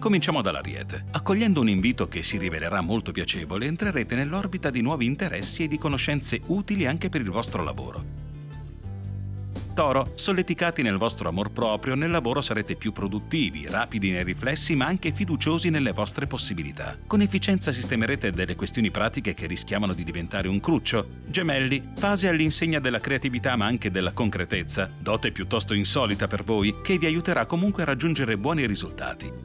Cominciamo dall'Ariete. Accogliendo un invito che si rivelerà molto piacevole, entrerete nell'orbita di nuovi interessi e di conoscenze utili anche per il vostro lavoro. Toro, solleticati nel vostro amor proprio, nel lavoro sarete più produttivi, rapidi nei riflessi ma anche fiduciosi nelle vostre possibilità. Con efficienza sistemerete delle questioni pratiche che rischiavano di diventare un cruccio. Gemelli, fase all'insegna della creatività ma anche della concretezza, dote piuttosto insolita per voi, che vi aiuterà comunque a raggiungere buoni risultati.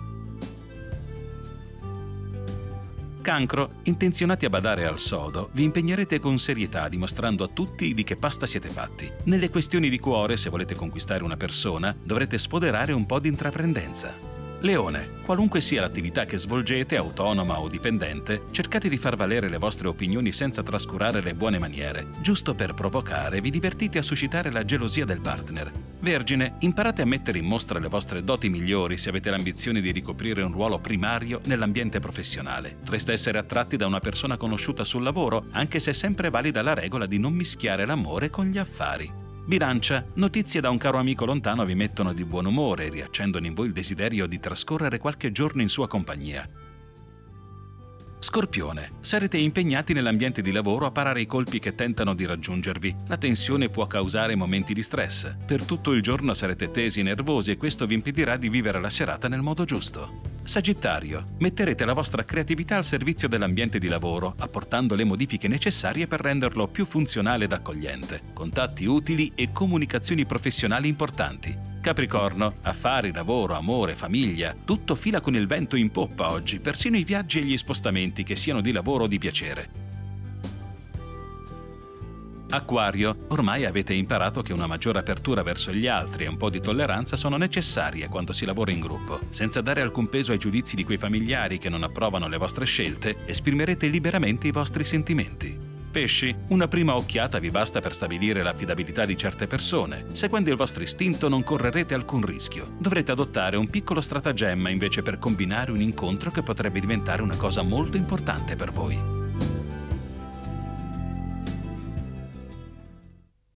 Cancro, intenzionati a badare al sodo, vi impegnerete con serietà dimostrando a tutti di che pasta siete fatti. Nelle questioni di cuore, se volete conquistare una persona, dovrete sfoderare un po' di intraprendenza. Leone, qualunque sia l'attività che svolgete, autonoma o dipendente, cercate di far valere le vostre opinioni senza trascurare le buone maniere. Giusto per provocare, vi divertite a suscitare la gelosia del partner. Vergine, imparate a mettere in mostra le vostre doti migliori se avete l'ambizione di ricoprire un ruolo primario nell'ambiente professionale. Potreste essere attratti da una persona conosciuta sul lavoro, anche se è sempre valida la regola di non mischiare l'amore con gli affari. Bilancia, notizie da un caro amico lontano vi mettono di buon umore, riaccendono in voi il desiderio di trascorrere qualche giorno in sua compagnia. Scorpione, sarete impegnati nell'ambiente di lavoro a parare i colpi che tentano di raggiungervi. La tensione può causare momenti di stress. Per tutto il giorno sarete tesi e nervosi e questo vi impedirà di vivere la serata nel modo giusto. Sagittario, metterete la vostra creatività al servizio dell'ambiente di lavoro, apportando le modifiche necessarie per renderlo più funzionale ed accogliente. Contatti utili e comunicazioni professionali importanti. Capricorno, affari, lavoro, amore, famiglia, tutto fila con il vento in poppa oggi, persino i viaggi e gli spostamenti, che siano di lavoro o di piacere. Acquario, ormai avete imparato che una maggiore apertura verso gli altri e un po' di tolleranza sono necessarie quando si lavora in gruppo. Senza dare alcun peso ai giudizi di quei familiari che non approvano le vostre scelte, esprimerete liberamente i vostri sentimenti. Pesci, una prima occhiata vi basta per stabilire l'affidabilità di certe persone. Seguendo il vostro istinto non correrete alcun rischio. Dovrete adottare un piccolo stratagemma invece per combinare un incontro che potrebbe diventare una cosa molto importante per voi.